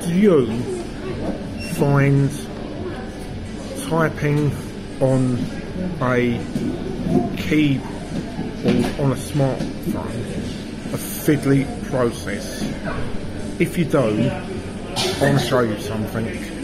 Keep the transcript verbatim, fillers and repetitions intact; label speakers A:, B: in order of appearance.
A: Do you find typing on a keyboard on a smartphone a fiddly process? If you do, I want to show you something.